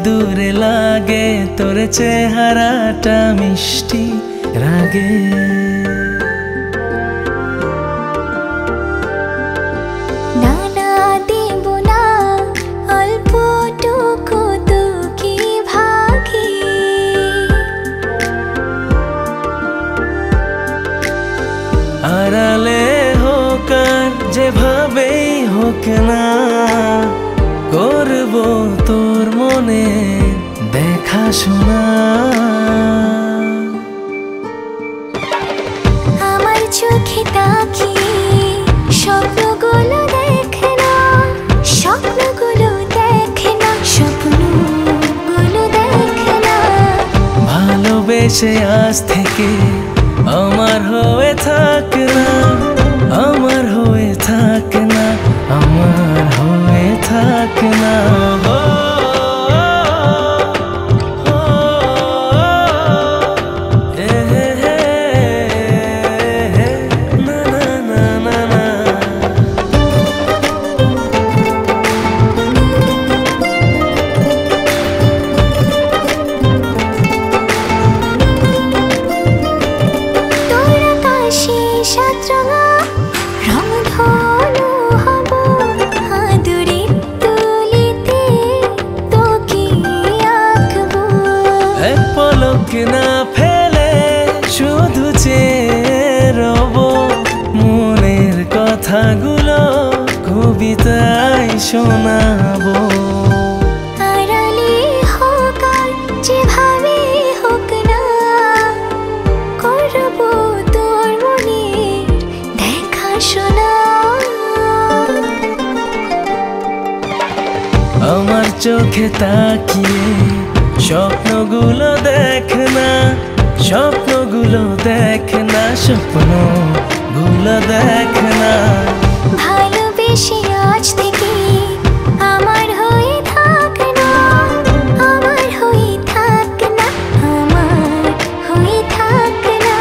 দূরে লাগে তোর চেহারাটা মিষ্টি রাগে। আড়ালে হোক আর যেভাবেই হোক না, করব তোর মনে দেখাশোনা। আমার চোখে তাকিয়ে স্বপ্নগুলো দেখে না, স্বপ্নগুলো দেখে না, স্বপ্নগুলো দেখে না। ভালোবেসে আজ থেকে আমার হয়ে থাক না, আমার হয়ে থাক না, আমার হয়ে থাক না। পলক না ফেলে শুধু চেয়ে রব, মনের কথাগুলো কবিতায় শোনাবো। আড়ালে হোক আর যেভাবে হোক না, করব তোর মনের দেখাশোনা। আমার চোখে তাকিয়ে স্বপ্নগুলো দেখ না, স্বপ্নগুলো দেখ না, স্বপ্নগুলো দেখ না। ভালোবেসে আজ থেকে আমার হয়ে থাক না, আমার হয়ে থাক না, আমার হয়ে থাক না।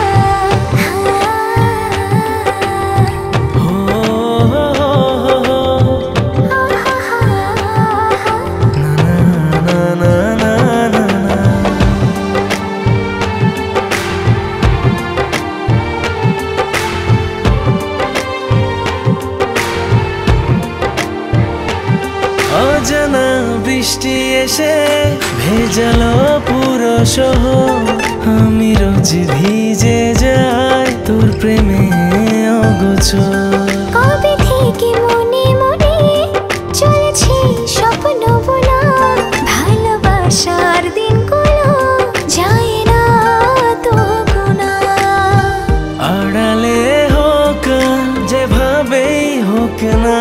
অজানা বৃষ্টি এসে ভেজালো পুরো শহর, আমি রোজ ভিজে যাই তোর প্রেমে অগোচর। কবে থেকে মনে মনে চলেছে স্বপ্ন বোনা, ভালোবাসার দিনগুলো যায় না তো গোনা। আড়ালে হোক যেভাবেই হোক না,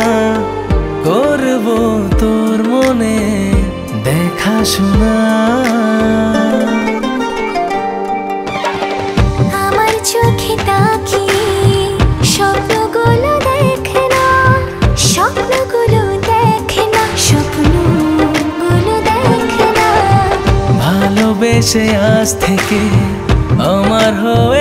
করব তোর মনে দেখাশোনা। আমার চোখে তাকিয়ে স্বপ্নগুলো দেখে না, স্বপ্নগুলো দেখে না, স্বপ্নগুলো দেখে না। ভালোবেসে আজ থেকে আমার